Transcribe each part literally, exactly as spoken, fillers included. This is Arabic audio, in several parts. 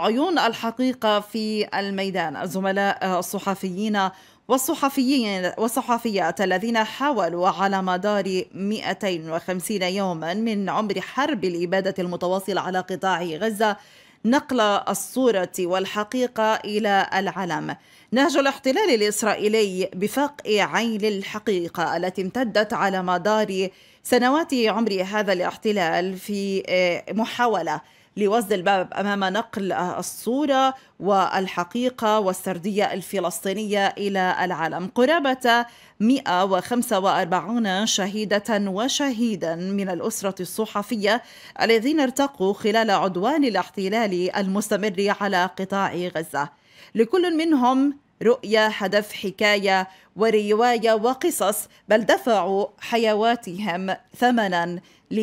عيون الحقيقة في الميدان، الزملاء الصحفيين والصحفيين والصحفيات الذين حاولوا على مدار مئتين وخمسين يوما من عمر حرب الإبادة المتواصلة على قطاع غزة نقل الصورة والحقيقة إلى العالم. نهج الاحتلال الإسرائيلي بفقع عين الحقيقة التي امتدت على مدار سنوات عمر هذا الاحتلال في محاولة لوسد الباب أمام نقل الصورة والحقيقة والسردية الفلسطينية إلى العالم. قرابة مئة وخمسة وأربعين شهيدة وشهيدا من الأسرة الصحفية الذين ارتقوا خلال عدوان الاحتلال المستمر على قطاع غزة، لكل منهم رؤية، هدف، حكاية ورواية وقصص، بل دفعوا حيواتهم ثمنا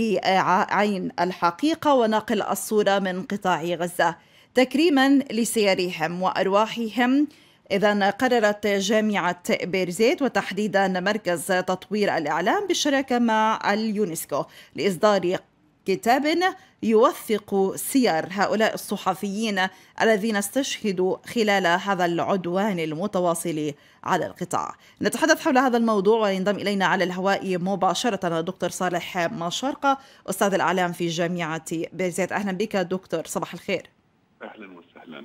لعين الحقيقة ونقل الصورة من قطاع غزة تكريما لسيرهم وأرواحهم. إذن قررت جامعة بيرزيت وتحديدا مركز تطوير الإعلام بالشراكة مع اليونسكو لإصدار كتاب يوثق سير هؤلاء الصحفيين الذين استشهدوا خلال هذا العدوان المتواصل على القطاع. نتحدث حول هذا الموضوع وينضم إلينا على الهواء مباشرة الدكتور صالح مشارقة، أستاذ الإعلام في جامعة بيرزيت. أهلا بك دكتور، صباح الخير. أهلا وسهلا.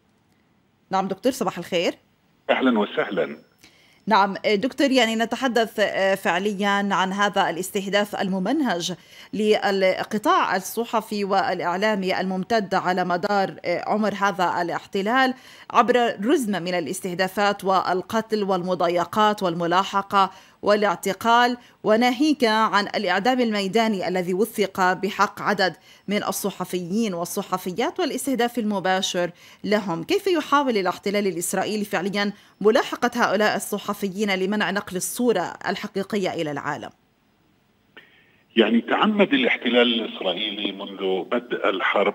نعم دكتور، صباح الخير. أهلا وسهلا. نعم دكتور، يعني نتحدث فعليا عن هذا الاستهداف الممنهج للقطاع الصحفي والإعلامي الممتد على مدار عمر هذا الاحتلال عبر رزمة من الاستهدافات والقتل والمضايقات والملاحقة والاعتقال، وناهيك عن الإعدام الميداني الذي وثق بحق عدد من الصحفيين والصحفيات والاستهداف المباشر لهم. كيف يحاول الاحتلال الإسرائيلي فعليا ملاحقة هؤلاء الصحفيين لمنع نقل الصورة الحقيقية إلى العالم؟ يعني تعمد الاحتلال الإسرائيلي منذ بدء الحرب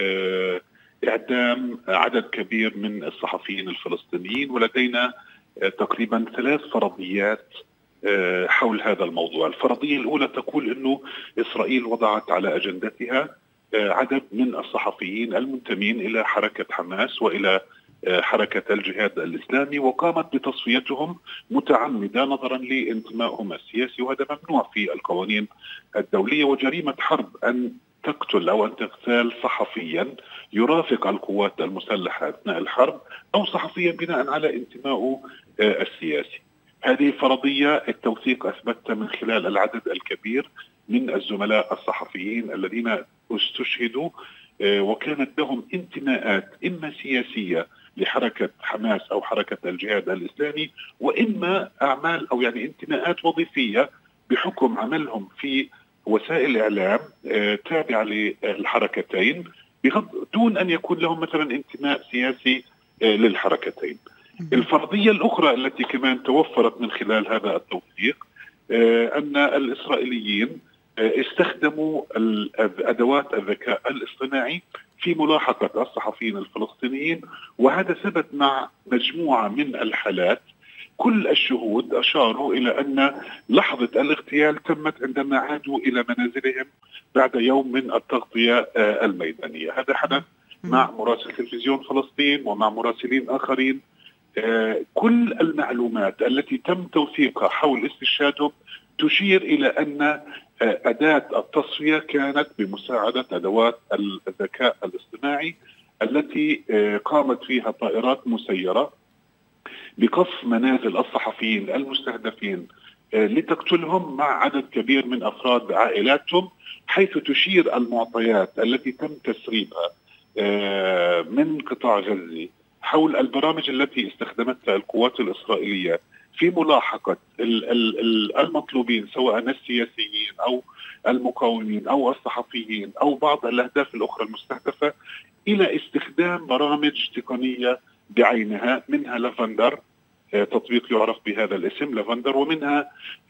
إعدام عدد كبير من الصحفيين الفلسطينيين، ولدينا تقريبا ثلاث فرضيات حول هذا الموضوع. الفرضية الأولى تقول أنه إسرائيل وضعت على أجندتها عدد من الصحفيين المنتمين إلى حركة حماس وإلى حركة الجهاد الإسلامي، وقامت بتصفيتهم متعمدة نظرا لانتمائهم السياسي، وهذا ممنوع في القوانين الدولية، وجريمة حرب أن تقتل أو أن تغتال صحفيا يرافق القوات المسلحة أثناء الحرب أو صحفيا بناء على انتمائه السياسي. هذه فرضية التوثيق أثبتها من خلال العدد الكبير من الزملاء الصحفيين الذين استشهدوا وكانت لهم انتماءات إما سياسية لحركة حماس أو حركة الجهاد الإسلامي، وإما أعمال أو يعني انتماءات وظيفية بحكم عملهم في وسائل الإعلام تابعة للحركتين دون أن يكون لهم مثلا انتماء سياسي للحركتين. الفرضية الأخرى التي كمان توفرت من خلال هذا التوثيق أن الإسرائيليين استخدموا أدوات الذكاء الاصطناعي في ملاحقة الصحفيين الفلسطينيين، وهذا ثبت مع مجموعة من الحالات. كل الشهود أشاروا إلى أن لحظة الاغتيال تمت عندما عادوا إلى منازلهم بعد يوم من التغطية الميدانية. هذا حدث مع مراسل تلفزيون فلسطين ومع مراسلين آخرين. كل المعلومات التي تم توثيقها حول استشهادهم تشير إلى أن أداة التصفية كانت بمساعدة أدوات الذكاء الاصطناعي التي قامت فيها طائرات مسيرة بقصف منازل الصحفيين المستهدفين لتقتلهم مع عدد كبير من أفراد عائلاتهم، حيث تشير المعطيات التي تم تسريبها من قطاع غزة حول البرامج التي استخدمتها القوات الإسرائيلية في ملاحقة المطلوبين سواء السياسيين أو المقاومين أو الصحفيين أو بعض الأهداف الأخرى المستهدفة، إلى استخدام برامج تقنية بعينها، منها لافندر، تطبيق يعرف بهذا الاسم لافندر، ومنها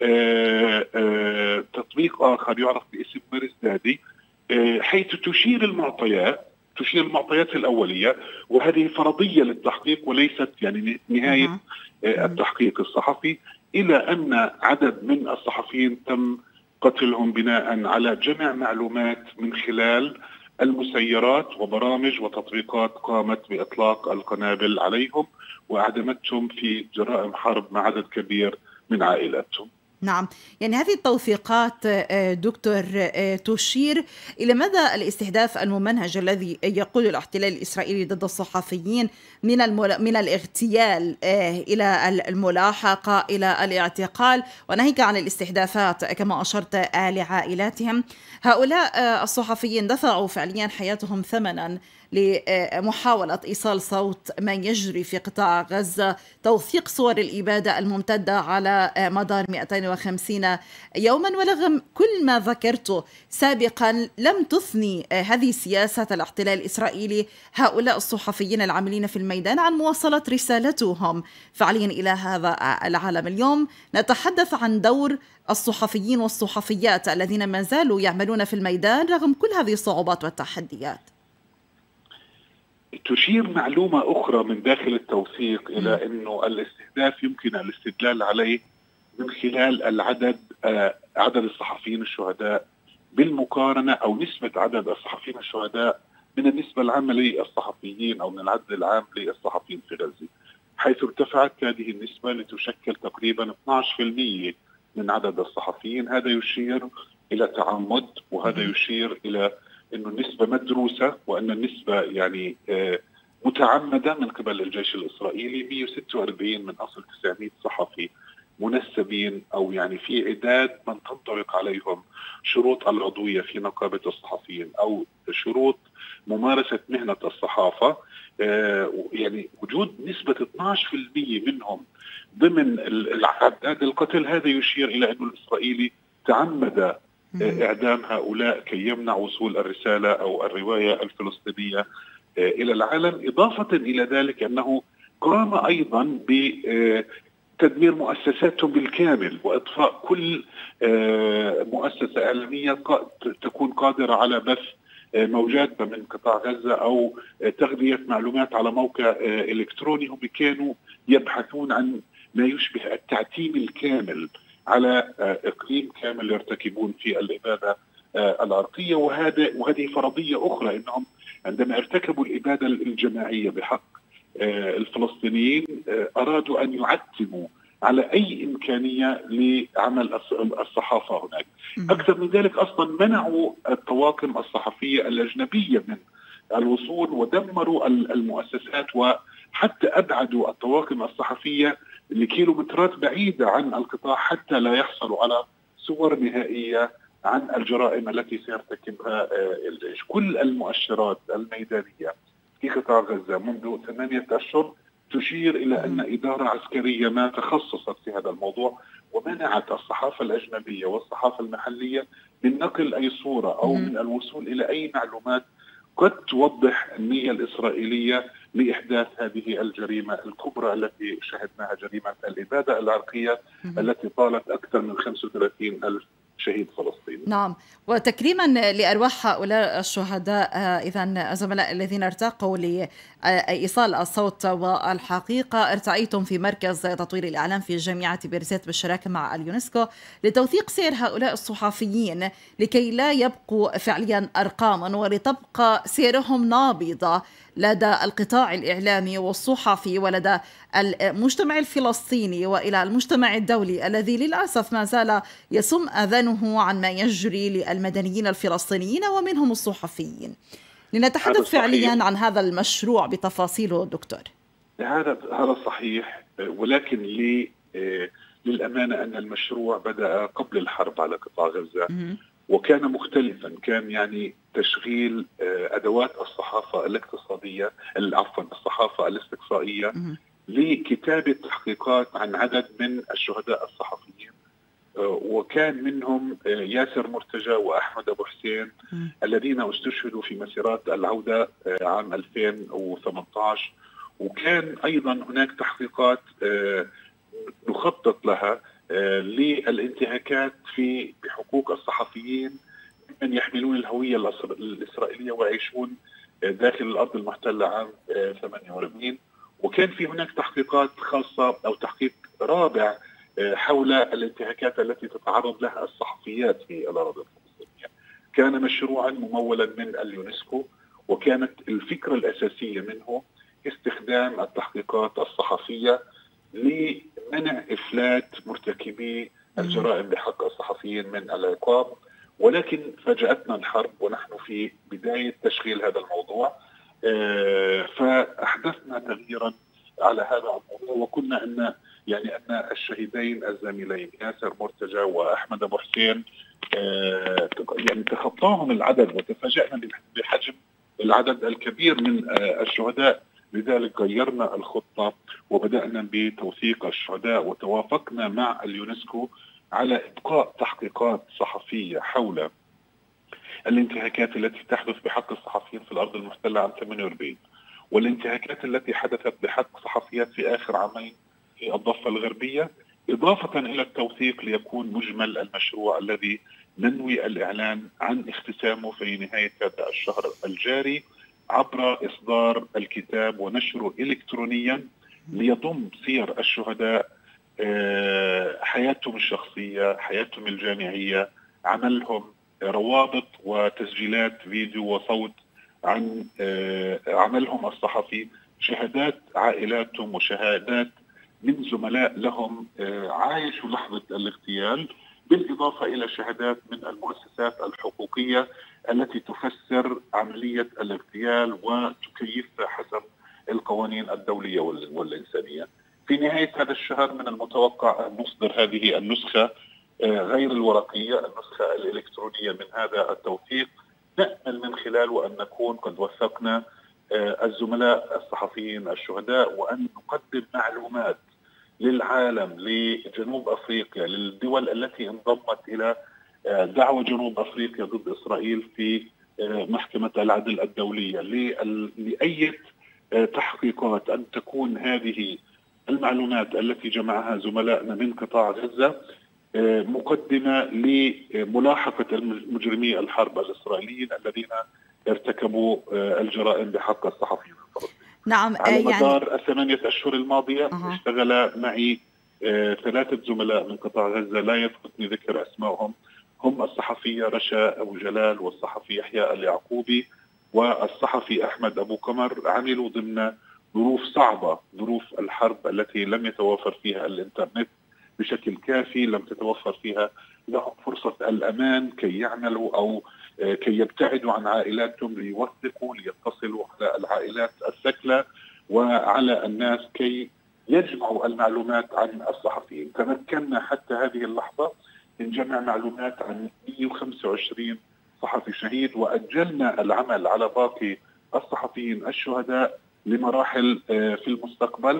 تطبيق آخر يعرف باسم مرزدادي، حيث تشير المعطيات تشير المعطيات الأولية، وهذه فرضية للتحقيق وليست يعني نهاية التحقيق الصحفي، إلى أن عدد من الصحفيين تم قتلهم بناء على جمع معلومات من خلال المسيرات وبرامج وتطبيقات قامت بإطلاق القنابل عليهم وأعدمتهم في جرائم حرب مع عدد كبير من عائلاتهم. نعم، يعني هذه التوثيقات دكتور تشير إلى مدى الاستهداف الممنهج الذي يقوده الاحتلال الإسرائيلي ضد الصحفيين، من من الاغتيال إلى الملاحقة إلى الاعتقال، وناهيك عن الاستهدافات كما أشرت لعائلاتهم. هؤلاء الصحفيين دفعوا فعليا حياتهم ثمنا لمحاولة إيصال صوت ما يجري في قطاع غزة، توثيق صور الإبادة الممتدة على مدار مئتين وخمسين يوما. ورغم كل ما ذكرته سابقا لم تثني هذه سياسة الاحتلال الإسرائيلي هؤلاء الصحفيين العاملين في الميدان عن مواصلة رسالتهم فعليا إلى هذا العالم. اليوم نتحدث عن دور الصحفيين والصحفيات الذين ما زالوا يعملون في الميدان رغم كل هذه الصعوبات والتحديات. تشير معلومة أخرى من داخل التوثيق إلى أنه الاستهداف يمكن الاستدلال عليه من خلال العدد آه عدد الصحفيين الشهداء بالمقارنة أو نسبة عدد الصحفيين الشهداء من النسبة العامة للصحفيين أو من العدد العام للصحفيين في غزة، حيث ارتفعت هذه النسبة لتشكل تقريبا اثني عشر بالمئة من عدد الصحفيين. هذا يشير إلى تعمد، وهذا يشير إلى أنه النسبة مدروسة، وأن النسبة يعني متعمدة من قبل الجيش الإسرائيلي. مئة وستة وأربعين من أصل تسعمئة صحفي منسبين أو يعني في عداد من تنطبق عليهم شروط العضوية في نقابة الصحفيين أو شروط ممارسة مهنة الصحافة. يعني وجود نسبة اثني عشر بالمئة منهم ضمن العداد القتل، هذا يشير إلى أنه الإسرائيلي تعمد إعدام هؤلاء كي يمنع وصول الرسالة أو الرواية الفلسطينية إلى العالم. إضافة إلى ذلك أنه قام أيضا بتدمير مؤسساتهم بالكامل وإطفاء كل مؤسسة إعلامية تكون قادرة على بث موجات من قطاع غزة أو تغذية معلومات على موقع إلكتروني. هم كانوا يبحثون عن ما يشبه التعتيم الكامل على إقليم كامل يرتكبون في الإبادة العرقية. وهذا وهذه فرضية أخرى، أنهم عندما ارتكبوا الإبادة الجماعية بحق الفلسطينيين أرادوا أن يعتموا على أي إمكانية لعمل الصحافة هناك. أكثر من ذلك أصلا منعوا الطواقم الصحفية الأجنبية من الوصول ودمروا المؤسسات، وحتى أبعدوا الطواقم الصحفية لكيلومترات بعيدة عن القطاع حتى لا يحصلوا على صور نهائية عن الجرائم التي سيرتكبها الجيش. كل المؤشرات الميدانية في قطاع غزة منذ ثمانية أشهر تشير إلى أن إدارة عسكرية ما تخصصت في هذا الموضوع ومنعت الصحافة الأجنبية والصحافة المحلية من نقل أي صورة أو من الوصول إلى أي معلومات قد توضح النية الإسرائيلية لإحداث هذه الجريمة الكبرى التي شهدناها، جريمة الإبادة العرقية التي طالت أكثر من خمسة وثلاثين ألف شهيد فلسطيني. نعم، وتكريما لأرواح هؤلاء الشهداء، إذا الزملاء الذين ارتقوا لإيصال الصوت والحقيقة، ارتأيتم في مركز تطوير الإعلام في جامعة بيرزيت بالشراكة مع اليونسكو لتوثيق سير هؤلاء الصحفيين لكي لا يبقوا فعليا أرقاما ولتبقى سيرهم نابضة لدى القطاع الإعلامي والصحفي ولدى المجتمع الفلسطيني وإلى المجتمع الدولي الذي للأسف ما زال يصم أذانه عن ما يجري للمدنيين الفلسطينيين ومنهم الصحفيين. لنتحدث فعليا عن هذا المشروع بتفاصيله دكتور. هذا هذا صحيح، ولكن لي للأمانة أن المشروع بدأ قبل الحرب على قطاع غزة وكان مختلفا. كان يعني تشغيل أدوات الصحافة الاقتصادية عفوا الصحافة الاستقصائية لكتابة تحقيقات عن عدد من الشهداء الصحفيين، وكان منهم ياسر مرتجى وأحمد أبو حسين الذين استشهدوا في مسيرات العودة عام ألفين وثمانية عشر. وكان أيضا هناك تحقيقات نخطط لها للانتهاكات في بحقوق الصحفيين من يحملون الهوية الإسرائيلية ويعيشون داخل الأرض المحتلة عام ثمانية وأربعين. وكان في هناك تحقيقات خاصة أو تحقيق رابع حول الانتهاكات التي تتعرض لها الصحفيات في الأراضي الفلسطينية. كان مشروعا ممولا من اليونسكو، وكانت الفكرة الأساسية منه استخدام التحقيقات الصحفية لمنع إفلات مرتكبي الجرائم بحق الصحفيين من العقاب. ولكن فاجأتنا الحرب ونحن في بداية تشغيل هذا الموضوع، فأحدثنا تغييرا على هذا الموضوع، وكنا أن يعني أن الشهيدين الزميلين ياسر مرتجى وأحمد أبو حسين يعني تخطاهم العدد، وتفاجأنا بحجم العدد الكبير من الشهداء. لذلك غيرنا الخطة وبدأنا بتوثيق الشهداء، وتوافقنا مع اليونسكو على إبقاء تحقيقات صحفية حول الانتهاكات التي تحدث بحق الصحفيين في الأرض المحتلة عام ثمانية وأربعين، والانتهاكات التي حدثت بحق صحفيات في آخر عامين في الضفة الغربية، إضافة إلى التوثيق ليكون مجمل المشروع الذي ننوي الإعلان عن اختتامه في نهاية هذا الشهر الجاري عبر إصدار الكتاب ونشره إلكترونيا، ليضم سير الشهداء، حياتهم الشخصية، حياتهم الجامعية، عملهم، روابط وتسجيلات فيديو وصوت عن عملهم الصحفي، شهادات عائلاتهم وشهادات من زملاء لهم عايشوا لحظة الاغتيال، بالإضافة إلى شهادات من المؤسسات الحقوقية التي تفسر عملية الاغتيال وتكيفها حسب القوانين الدولية والإنسانية. في نهاية هذا الشهر من المتوقع أن نصدر هذه النسخة غير الورقية، النسخة الإلكترونية من هذا التوثيق، نأمل من خلاله أن نكون قد وثقنا الزملاء الصحفيين الشهداء، وأن نقدم معلومات للعالم، لجنوب أفريقيا، للدول التي انضمت إلى دعوة جنوب أفريقيا ضد إسرائيل في محكمة العدل الدولية، لأي تحقيقات أن تكون هذه المعلومات التي جمعها زملائنا من قطاع غزة مقدمة لملاحقة المجرمي الحرب الإسرائيليين الذين ارتكبوا الجرائم بحق الصحفيين الفلسطينيين. نعم، على يعني مدار الثمانية أشهر الماضية أه. اشتغل معي ثلاثة زملاء من قطاع غزة لا يفقدني ذكر أسمائهم، هم الصحفية رشا أبو جلال والصحفي يحيى اليعقوبي والصحفي أحمد أبو قمر. عملوا ضمن ظروف صعبة، ظروف الحرب التي لم يتوفر فيها الإنترنت بشكل كافي، لم تتوفر فيها لهم فرصة الأمان كي يعملوا أو كي يبتعدوا عن عائلاتهم، ليوثقوا، ليتصلوا على العائلات الثكلى وعلى الناس كي يجمعوا المعلومات عن الصحفيين. تمكنا حتى هذه اللحظة من جمع معلومات عن مئة وخمسة وعشرين صحفي شهيد، وأجلنا العمل على باقي الصحفيين الشهداء لمراحل في المستقبل،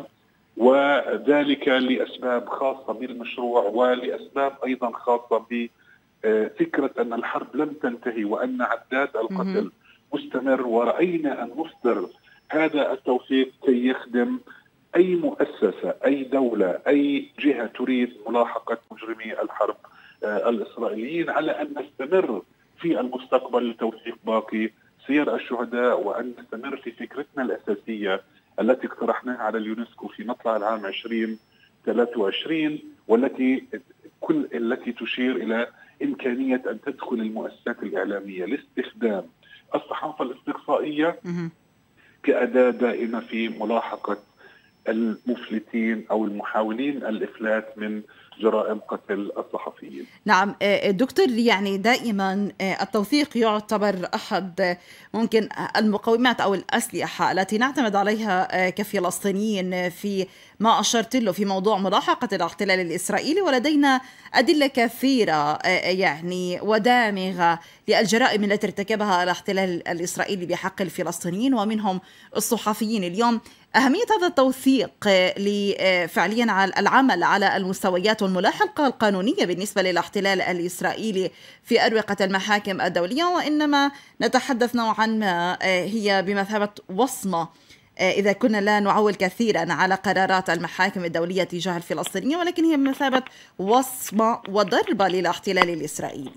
وذلك لأسباب خاصة بالمشروع ولأسباب أيضا خاصة بفكرة أن الحرب لم تنتهي وأن عداد القتل مستمر. ورأينا أن نصدر هذا التوثيق كي يخدم أي مؤسسة، أي دولة، أي جهة تريد ملاحقة مجرمي الحرب الإسرائيليين، على أن نستمر في المستقبل لتوثيق باقي سير الشهداء، وأن نستمر في فكرتنا الأساسية التي اقترحناها على اليونسكو في مطلع العام عشرين ثلاثة وعشرين، والتي كل التي تشير إلى إمكانية أن تدخل المؤسسات الإعلامية لاستخدام الصحافة الاستقصائية كأداة دائمة في ملاحقة المفلتين أو المحاولين الإفلات من جرائم قتل الصحفيين. نعم دكتور، يعني دائما التوثيق يعتبر أحد ممكن المقومات أو الأسلحة التي نعتمد عليها كفلسطينيين في ما أشرت له في موضوع ملاحقة الاحتلال الإسرائيلي، ولدينا أدلة كثيرة يعني ودامغة للجرائم التي ارتكبها الاحتلال الإسرائيلي بحق الفلسطينيين ومنهم الصحفيين. اليوم أهمية هذا التوثيق فعليا على العمل على المستويات والملاحقة القانونية بالنسبة للاحتلال الإسرائيلي في أروقة المحاكم الدولية، وإنما نتحدث نوعا ما هي بمثابة وصمة إذا كنا لا نعول كثيرا على قرارات المحاكم الدولية تجاه الفلسطينيين، ولكن هي بمثابة وصمة وضربة للاحتلال الإسرائيلي.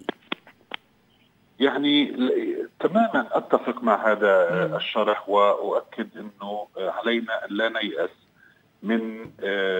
يعني تماما أتفق مع هذا م. الشرح، وأؤكد أنه علينا أن لا نيأس من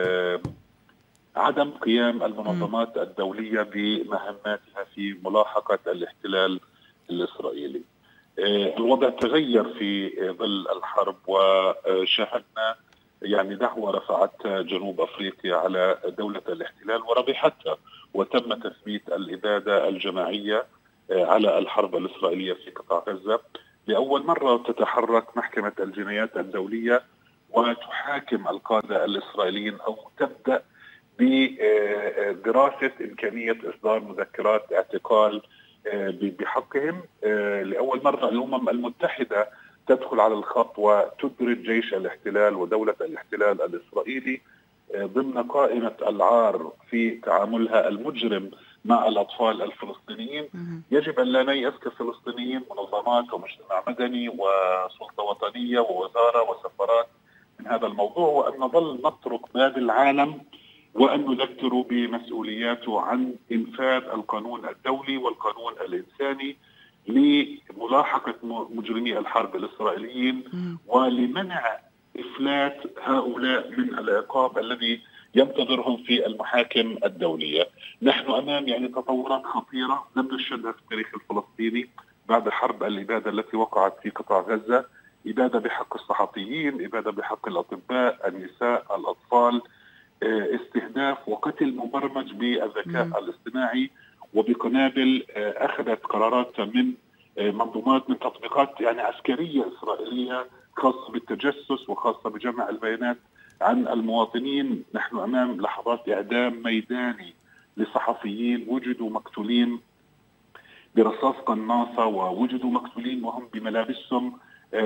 عدم قيام المنظمات م. الدولية بمهماتها في ملاحقة الاحتلال الإسرائيلي. الوضع تغير في ظل الحرب، وشاهدنا يعني دعوة رفعتها جنوب أفريقيا على دولة الاحتلال وربحتها، وتم تثبيت الإبادة الجماعية على الحرب الإسرائيلية في قطاع غزة. لأول مرة تتحرك محكمة الجنايات الدولية وتحاكم القادة الإسرائيليين، أو تبدأ بدراسة إمكانية إصدار مذكرات اعتقال بحقهم. لأول مرة الأمم المتحدة تدخل على الخط وتدرج جيش الاحتلال ودولة الاحتلال الإسرائيلي ضمن قائمة العار في تعاملها المجرم مع الأطفال الفلسطينيين. يجب أن لا نيأس كفلسطينيين، منظمات ومجتمع مدني وسلطة وطنية ووزارة وسفارات من هذا الموضوع، وأن نظل نترك باب العالم وأن نذكر بمسؤولياته عن إنفاذ القانون الدولي والقانون الإنساني لملاحقة مجرمي الحرب الإسرائيليين ولمنع إفلات هؤلاء من العقاب الذي ينتظرهم في المحاكم الدولية. نحن أمام يعني تطورات خطيرة لم نشهدها في التاريخ الفلسطيني بعد حرب الإبادة التي وقعت في قطاع غزة. إبادة بحق الصحفيين، إبادة بحق الأطباء، النساء، الأطفال، استهداف وقتل مبرمج بالذكاء الاصطناعي وبقنابل أخذت قرارات من منظومات من تطبيقات يعني عسكرية إسرائيلية خاصة بالتجسس وخاصة بجمع البيانات عن المواطنين. نحن أمام لحظات إعدام ميداني لصحفيين وجدوا مقتولين برصاص قناصة، ووجدوا مقتولين وهم بملابسهم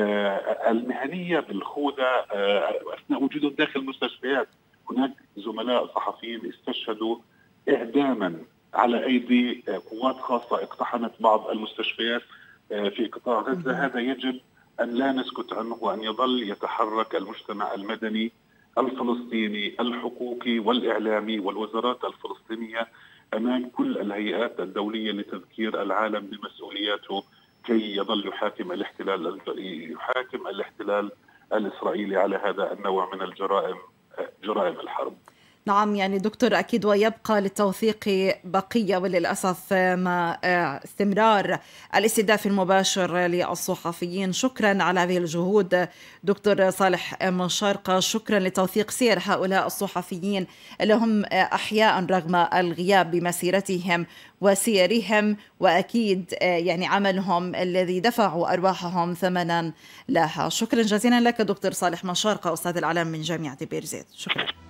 المهنية بالخوذة أثناء وجودهم داخل مستشفيات. هناك زملاء صحفيين استشهدوا إعداما على أيدي قوات خاصة اقتحمت بعض المستشفيات في قطاع غزة. هذا يجب أن لا نسكت عنه، وأن يظل يتحرك المجتمع المدني الفلسطيني الحقوقي والإعلامي والوزارات الفلسطينية أمام كل الهيئات الدولية لتذكير العالم بمسؤولياته كي يظل يحاكم الاحتلال يحاكم الاحتلال الإسرائيلي على هذا النوع من الجرائم، جرائم الحرب. نعم، يعني دكتور أكيد ويبقى للتوثيق بقية، وللأسف مع استمرار الاستهداف المباشر للصحفيين. شكرا على هذه الجهود دكتور صالح مشارقة، شكرا لتوثيق سير هؤلاء الصحفيين اللي هم أحياء رغم الغياب بمسيرتهم وسيرهم، وأكيد يعني عملهم الذي دفعوا أرواحهم ثمنا لها. شكرا جزيلا لك دكتور صالح مشارقة، أستاذ الإعلام من جامعة بيرزيت. شكرا.